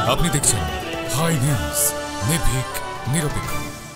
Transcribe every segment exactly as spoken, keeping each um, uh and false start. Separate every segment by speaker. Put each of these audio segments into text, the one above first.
Speaker 1: আপনি দেখছেন high news, নির্ভীক নিরপেক্ষ।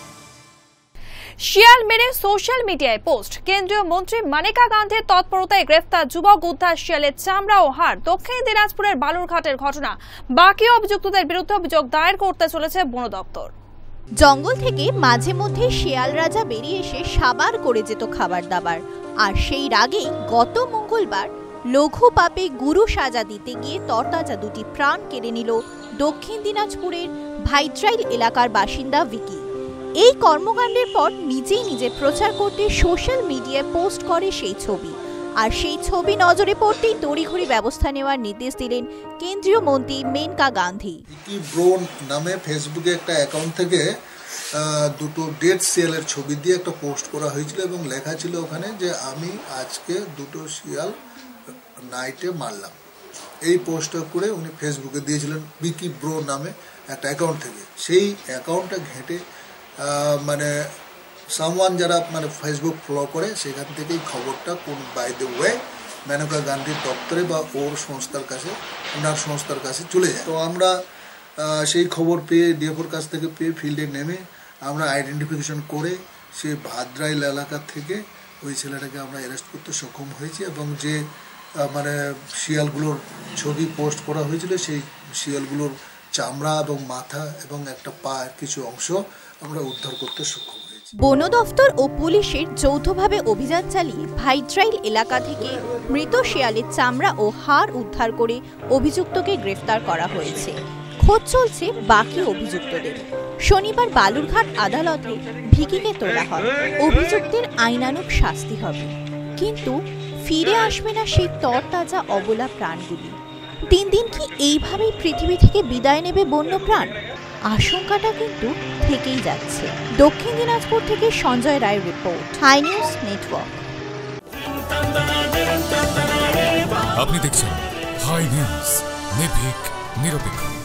Speaker 2: শিয়াল মেরে সোশ্যাল মিডিয়ায় পোস্ট। কেন্দ্রীয় মন্ত্রী মানেকা গান্ধীর তৎপরতায় গ্রেফতার যুবক উদ্ধার শিয়ালের চামড়া ও হাড়। দক্ষিণ দিনাজপুরের বালুরঘাটের ঘটনা। বাকি অভিযুক্তদের বিরুদ্ধে অভিযোগ দায়ের করতে চলেছে বন দপ্তর।
Speaker 3: জঙ্গল থেকে মাঝে মধ্যে শিয়াল রাজা বেরিয়ে এসে সাবার করে যেত খাবার দাবার, আর সেই রাগেই গত মঙ্গলবার লঘু পাপে গুরু সাজা দিতে গিয়ে তরতাজা দুটি প্রাণ কেড়ে নিল দক্ষিণ দিনাজপুরের ভাইট্রাইল এলাকার বাসিন্দা ভিকি। এই কর্মকাণ্ডের পর নিজেই নিজে প্রচার করতে সোশ্যাল মিডিয়ায় পোস্ট করে সেই ছবি, আর সেই ছবি নজরে পড়তেই তড়িঘড়ি ব্যবস্থা নেওয়ার নির্দেশ দিলেন কেন্দ্রীয় মন্ত্রী মেনকা গান্ধী।
Speaker 4: ভিকি ব্রো নামে ফেসবুকে একটা অ্যাকাউন্ট থেকে দুটো ডেড শিয়ালের ছবি দিয়ে একটা পোস্ট করা হয়েছিল এবং লেখা ছিল ওখানে যে আমি আজকে দুটো শিয়াল নাইটে মারলাম। এই পোস্টটা করে উনি ফেসবুকে দিয়েছিলেন ভিকি ব্রো নামে একটা অ্যাকাউন্ট থেকে। সেই অ্যাকাউন্টটা ঘেঁটে মানে সামওয়ান যারা মানে ফেসবুক ফলো করে সেখান থেকেই খবরটা কোন বাই দ্য ওয়ে মেনকা গান্ধীর দপ্তরে বা ওর সংস্থার কাছে ওনার সংস্থার কাছে চলে যায়। তো আমরা সেই খবর পেয়ে ডিএফওর কাছ থেকে পেয়ে ফিল্ডে নেমে আমরা আইডেন্টিফিকেশন করে সেই ভাদ্রাইল এলাকা থেকে ওই ছেলেটাকে আমরা অ্যারেস্ট করতে সক্ষম হয়েছি এবং যে মানে শিয়ালগুলোর ছবি পোস্ট করা হয়েছিল সেই শিয়ালগুলোর চামড়া এবং মাথা এবং একটা পা কিছু অংশ আমরা উদ্ধার করতে সক্ষম হয়েছি।
Speaker 3: বন দফতর ও পুলিশের যৌথভাবে অভিযান চালিয়ে ভাইট্রাইল এলাকা থেকে মৃত শিয়ালের চামড়া ও হাড় উদ্ধার করে অভিযুক্তকে গ্রেফতার করা হয়েছে। খোঁজ চলছে বাকি অভিযুক্তদের। শনিবার বালুরঘাট আদালতে ভিকিকে তোলা হয়। অভিযুক্তের আইনানুগ শাস্তি হবে, কিন্তু ফিরে আসবে না সেই তরতাজা অবলা প্রাণগুলি। দিন দিন কি এইভাবেই পৃথিবী থেকে বিদায় নেবে বন্য প্রাণ? আশঙ্কাটা কিন্তু থেকেই যাচ্ছে। দক্ষিণ দিনাজপুর থেকে সঞ্জয় রায়ের রিপোর্ট, হাই নিউজ নেটওয়ার্ক।
Speaker 1: আপনি দেখছেন হাই নিউজ, নির্ভীক নিরপেক্ষ।